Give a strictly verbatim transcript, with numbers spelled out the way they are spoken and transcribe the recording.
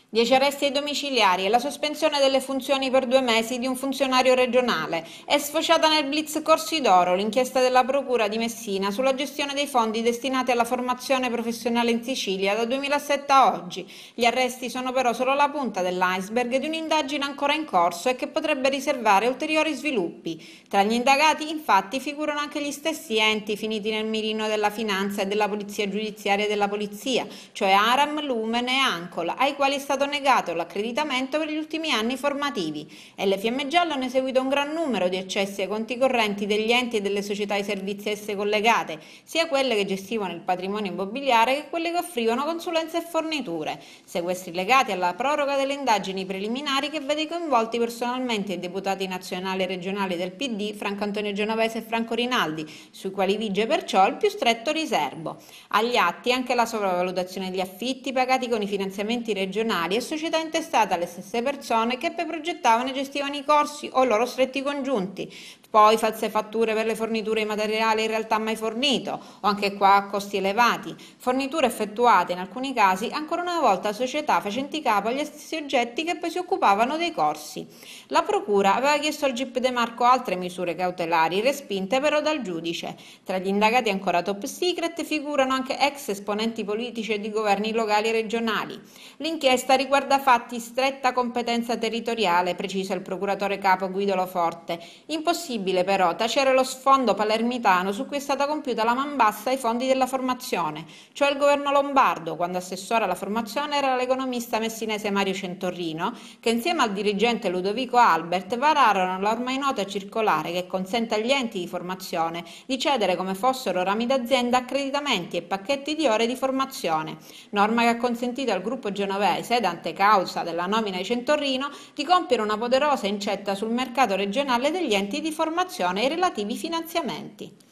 Dieci arresti ai domiciliari e la sospensione delle funzioni per due mesi di un funzionario regionale. È sfociata nel blitz Corsi d'Oro l'inchiesta della Procura di Messina sulla gestione dei fondi destinati alla formazione professionale in Sicilia dal duemilasette a oggi. Gli arresti sono però solo la punta dell'iceberg di un'indagine ancora in corso e che potrebbe riservare ulteriori sviluppi. Tra gli indagati, infatti, figurano anche gli stessi enti finiti nel mirino della finanza e della polizia giudiziaria e della polizia, cioè Aram, Lumen e Ancol, ai quali è stato negato l'accreditamento per gli ultimi anni formativi, e le Fiamme Gialle hanno eseguito un gran numero di accessi ai conti correnti degli enti e delle società di servizi a esse collegate, sia quelle che gestivano il patrimonio immobiliare che quelle che offrivano consulenze e forniture, sequestri legati alla proroga delle indagini preliminari che vede coinvolti personalmente i deputati nazionali e regionali del P D Franco Antonio Genovese e Franco Rinaldi, sui quali vige perciò il più stretto riservo. Agli atti anche la sopravvalutazione degli affitti pagati con i finanziamenti regionali e società intestate alle stesse persone che poi progettavano e gestivano i corsi o loro stretti congiunti, poi false fatture per le forniture di materiale in realtà mai fornito, o anche qua a costi elevati, forniture effettuate in alcuni casi ancora una volta a società facenti capo agli stessi oggetti che poi si occupavano dei corsi. La procura aveva chiesto al G I P De Marco altre misure cautelari, respinte però dal giudice. Tra gli indagati ancora top secret figurano anche ex esponenti politici e di governi locali e regionali. L'inchiesta riguarda fatti stretta competenza territoriale, precisa il procuratore capo Guido Loforte. Impossibile però tacere lo sfondo palermitano su cui è stata compiuta la man bassa ai fondi della formazione, cioè il governo lombardo, quando assessore alla formazione era l'economista messinese Mario Centorrino, che insieme al dirigente Ludovico Albert vararono la ormai nota circolare che consente agli enti di formazione di cedere come fossero rami d'azienda accreditamenti e pacchetti di ore di formazione, norma che ha consentito al gruppo genovese, dante causa della nomina di Centorrino, di compiere una poderosa incetta sul mercato regionale degli enti di formazione e i relativi finanziamenti.